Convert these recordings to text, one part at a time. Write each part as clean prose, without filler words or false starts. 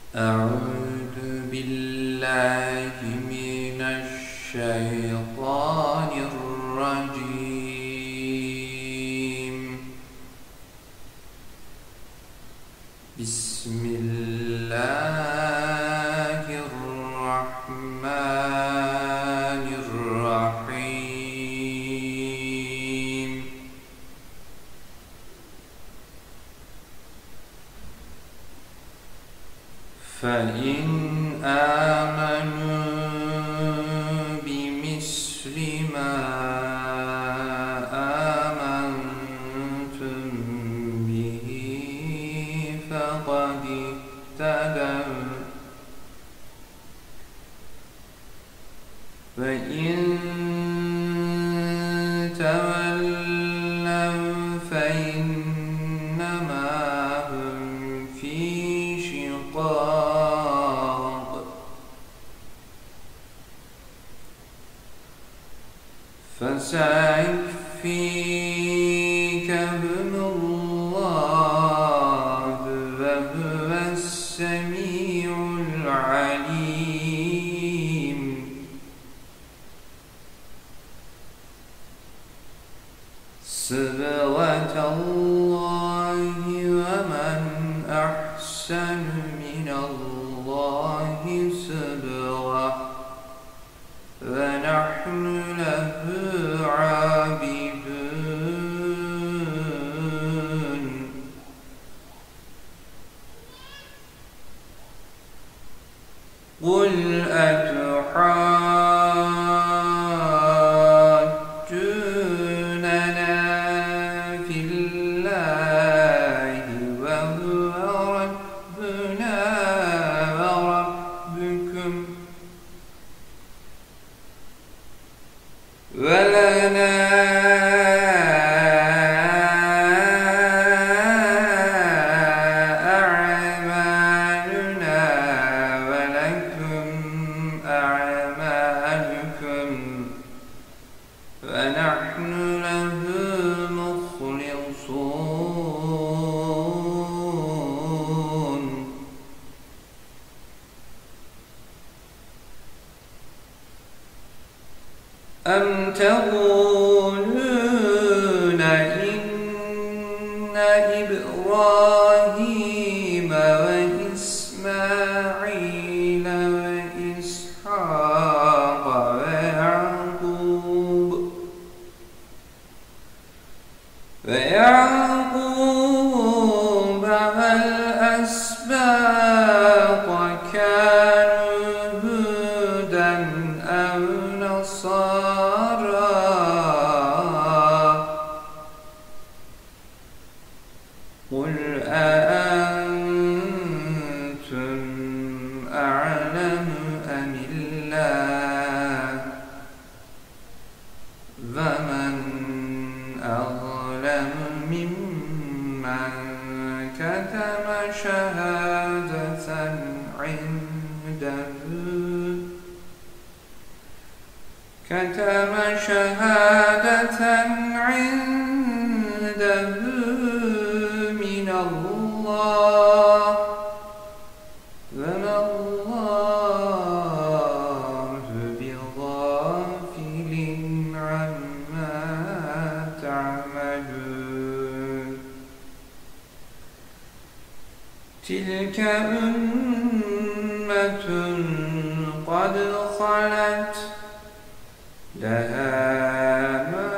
أعوذ بالله من الشيطان الرجيم. بسم الله الرحمن الرحيم. فإن آمنوا بمثل ما آمنتم به فقد اهتدوا، وإن تولوا فإنما هم في شقاق، فسيكفيكهم الله وهو السميع العليم. صبغة الله ومن أحسن من الله صبغة ونحن له عابدون. قل أتحاجوننا في الله وهو ربنا وربكم ولنا أعمالنا ولكم أعمالكم ونحن له مخلصون. أم تقولون إن إبراهيم وإسماعيل وإسحاق ويعقوب والأسباط كانوا هودا أو نصارى، قل أأنتم أعلم أم الله؟ ومن أظلم ممن كتم شهادة عنده من الله، وما الله بغافل عما تعملون. تلك أمة قد خلت لها ما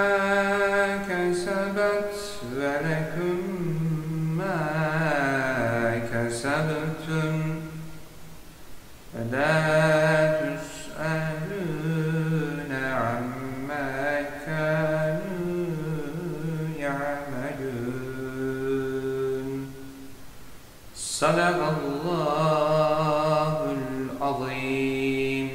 كسبت ولكم ما كسبتم ولا تسألون عما كانوا يعملون. صدق الله العظيم.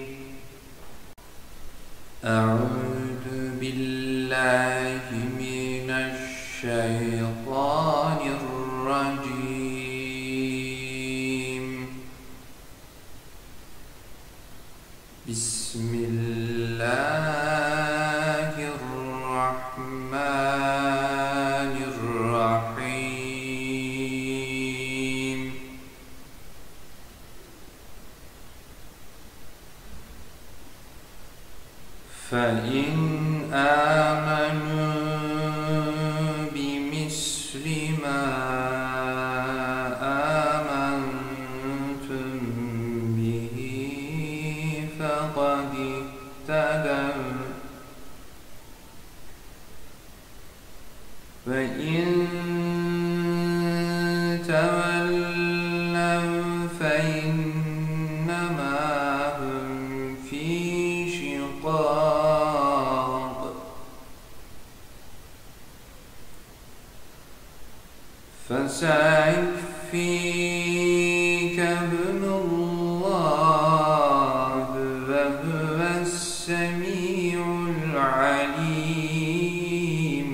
أعوذ بالله من الشيطان الرجيم. بسم الله الرحمن الرحيم. فإن آمنوا بمثل ما آمنتم به فقد اهتدوا وإن تولوا فإنما هم في شقاق فسيكفيكهم الله وهو السميع العليم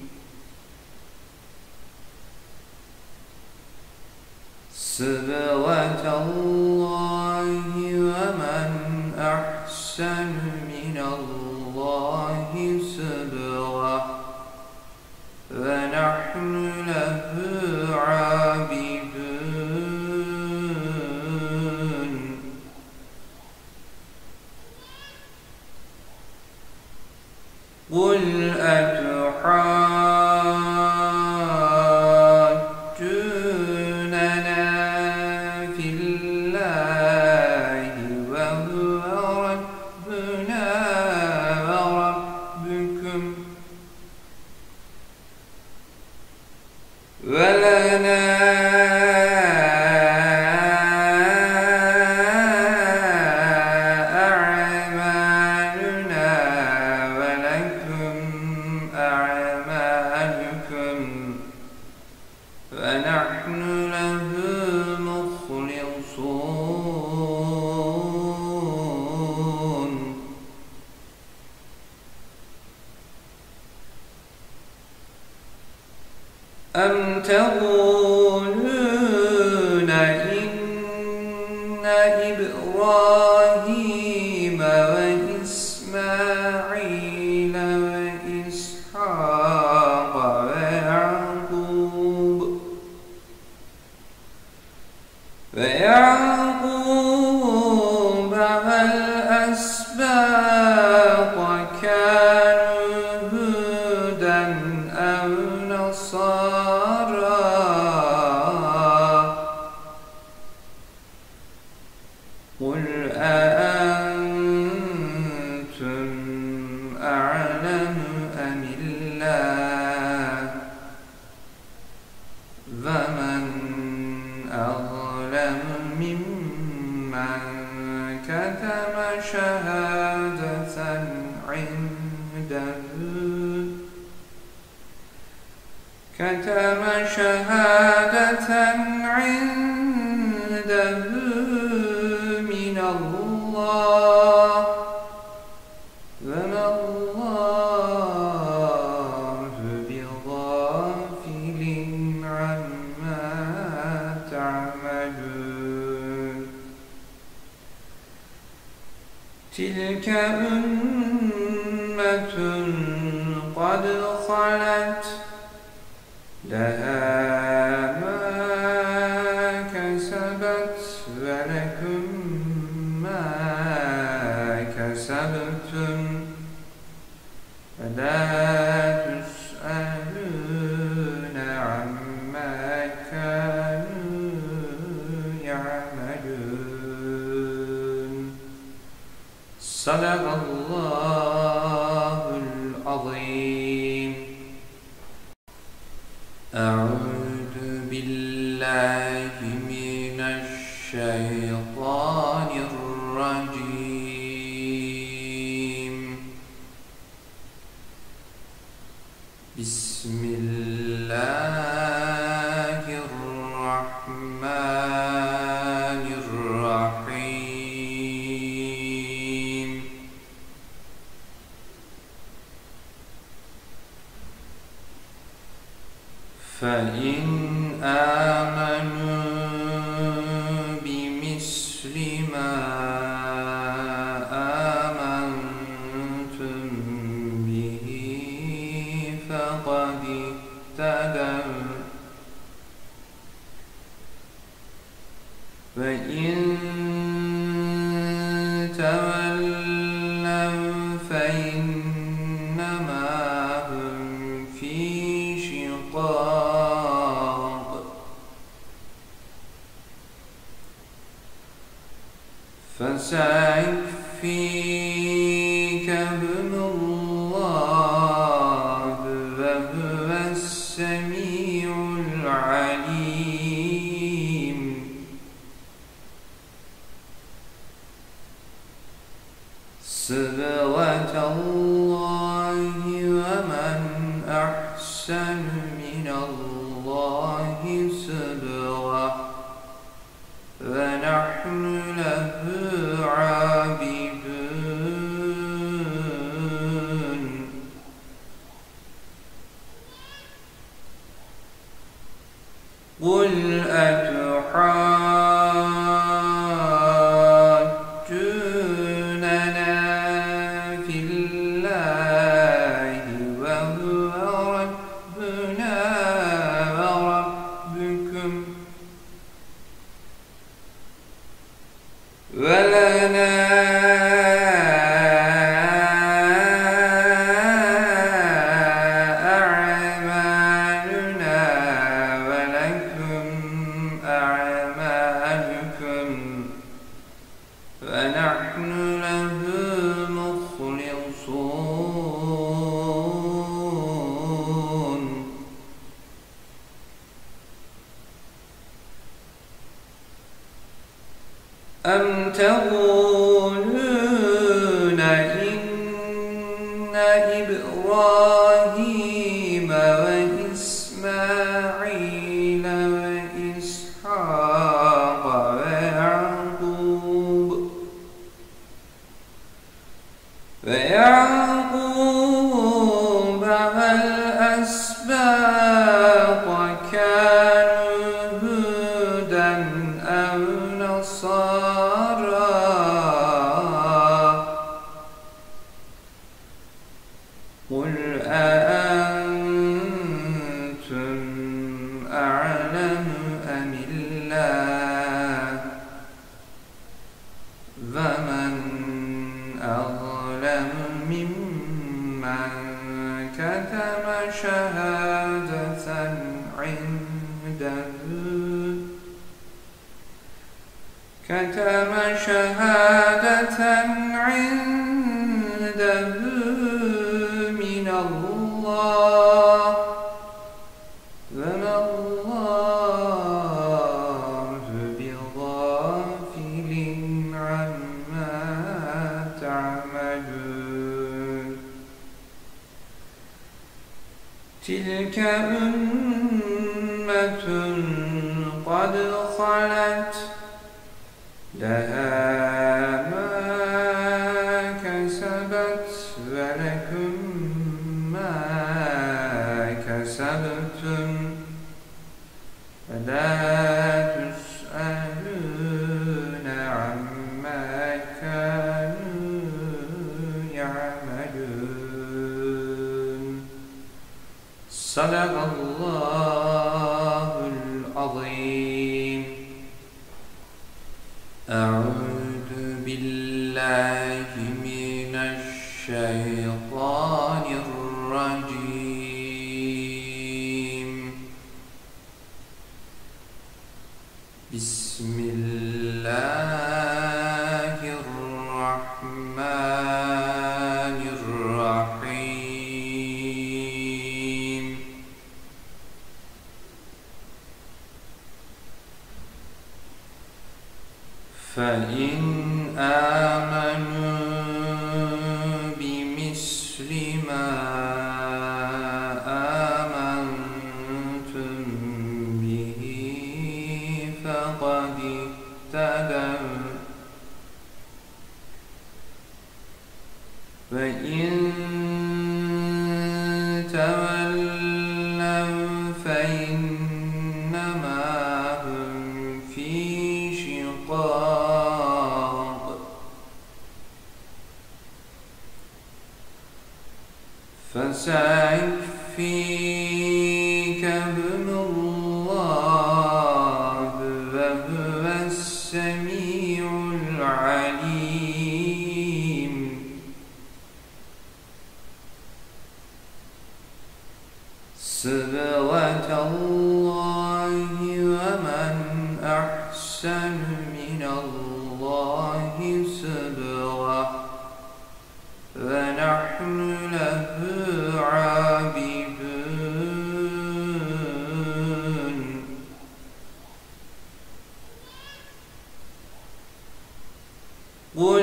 صبغة الله ومن أحسن من الله صبغة ونحن له عابدون قل أتحاجوننا في الله وهو ربنا وربكم ولنا أعمالنا ولكم أعمالكم ونحن له مخلصون أم تقولون إن إبراهيم وإسماعيل وإسحاق ويعقوب والأسباط كانوا هودا أو نصارى قل أأنتم أعلم أم الله ومن أظلم ممن كتم شهادة عنده من الله وما الله بغافل عما تعملون تلك أمة قد خلت لها ما كسبت ولكم ما كسبتم ولا تسألون عما كانوا يعملون صدق الله العظيم. أعوذ بالله من الشيطان الرجيم. بسم الله الرحمن الرحيم. فإن آمنوا بمثل ما آمنتم به فقد اهتدوا وإن تولوا فإن فسيكفيكهم الله وهو السميع العليم. صبغة الله ومن أحسن من الله صبغة ونحن له عابدون. قل أتحاجوننا في الله وهو ربنا وربكم ولنا أعمالنا ولكم أعمالكم ونحن له مخلصون. أم تقولون إن إبراهيم وإسماعيل وإسحاق ويعقوب والأسباط كانوا هودا أو نصارى قل أأنتم أعلم أم الله ومن أظلم ممن كتم شهادة عنده من الله وما الله بغافل عما تعملون. تلك أمة قد خلت لها ما كسبت ولكم ما كسبتم ولا تسألون عما كانوا يعملون. صدق الله العظيم. أعوذ بالله من الشيطان الرجيم. بسم الله الرحمن الرحيم. فإن آمنوا بمثل ما آمنتم به فقد اهتدوا وإن تولوا فإنما هم في شقاق فسيكفيكهم الله وهو السميع العليم. صبغة الله ومن أحسن من الله قل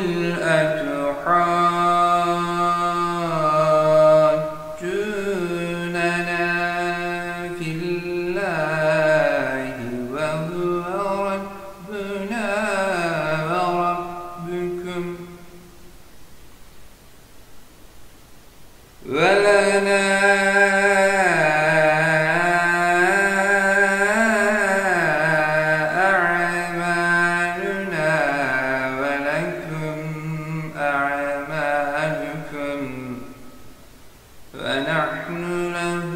أتحاجوننا في الله وهو ربنا وربكم ولنا أعمالنا ولكم أعمالكم ونحن له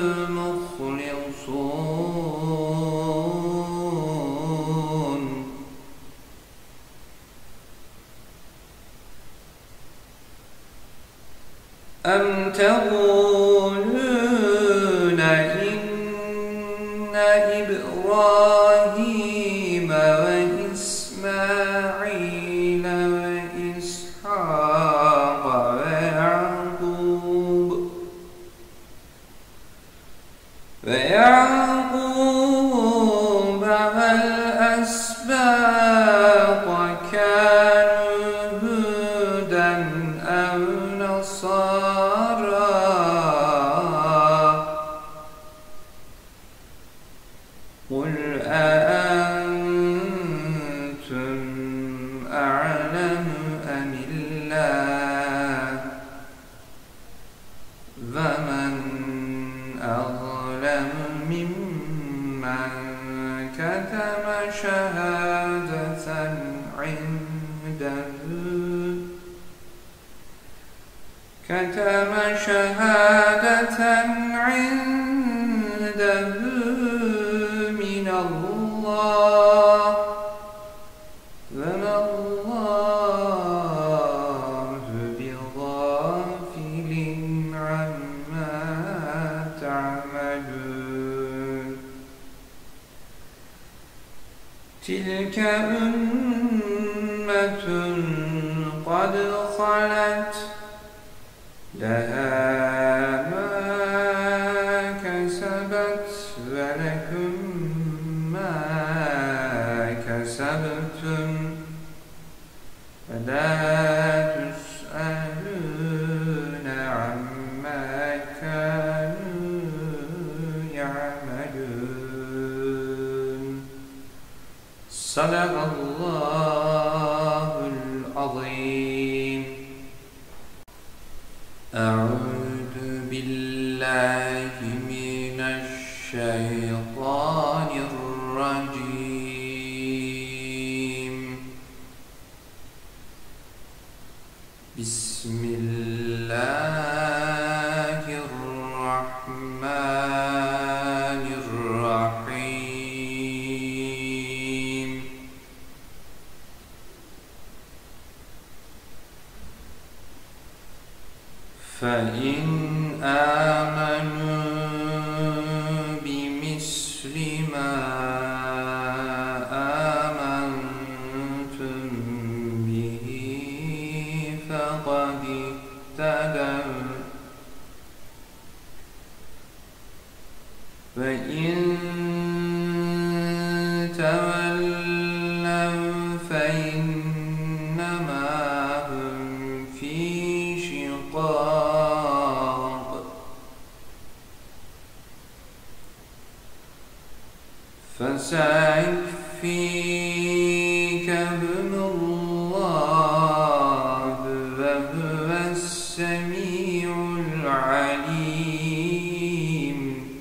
مخلصون أم تقولون إن إبراهيم وإسماعيل وإسحاق ويعقوب والأسباط كانوا هودا أو نصارى قل أأنتم أعلم أم الله ومن أظلم ممن كتم شهادة عنده من الله وما الله بغافل عما تعملون تلك أمة قد خلت لها ما كسبت ولكم ما كسبتم ولا تسألون عما كانوا يعملون صدق الله العظيم. أعوذ بالله من الشيطان الرجيم. بسم الله الرحمن الرحيم. فإن آمنوا بمثل ما آمنتم به فقد اهتدوا وإن تولوا فإنما هم في شقاق فسيكفيكهم الله وهو السميع العليم.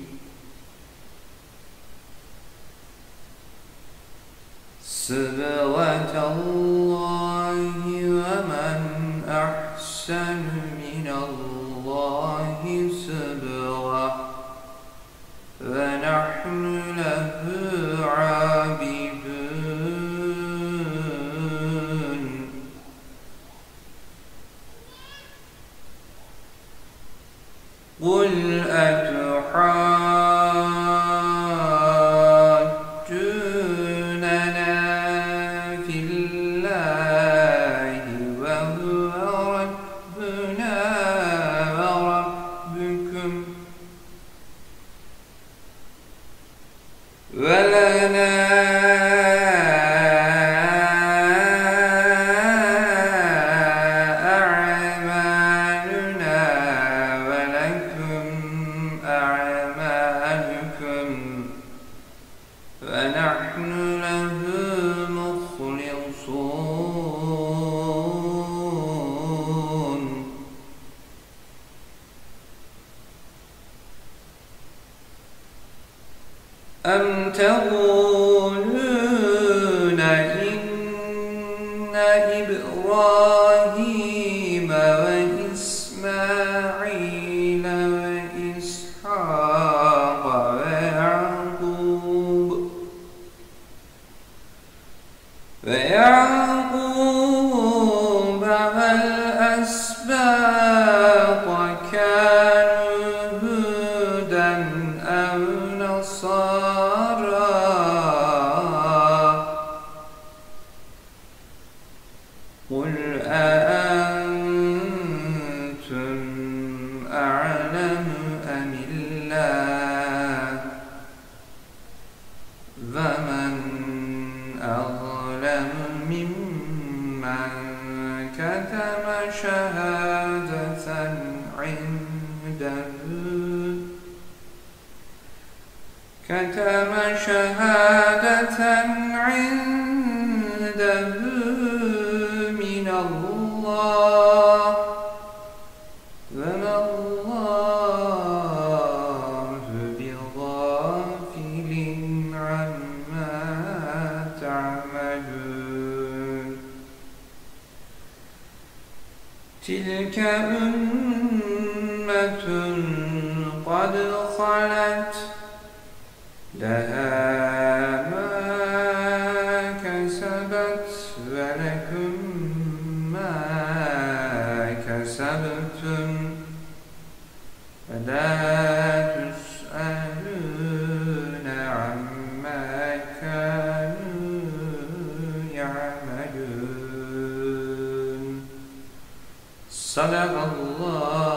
صبغة الله ومن أحسن من الله صبغة ونحن له عابدون. قل أتحاجوننا في الله وهو ربنا تقولون إن إبراهيم وإسماعيل وإسحاق ويعقوب والأسباط كانوا هودا أو نصارى قل أأنتم أعلم أم الله ومن أظلم ممن كتم شهادة عنده من الله وما الله بغافل عما تعملون تلك أمة قد خلت لها ما كسبت ولكم ما كسبتم ولا تسألون عما كانوا يعملون. صدق الله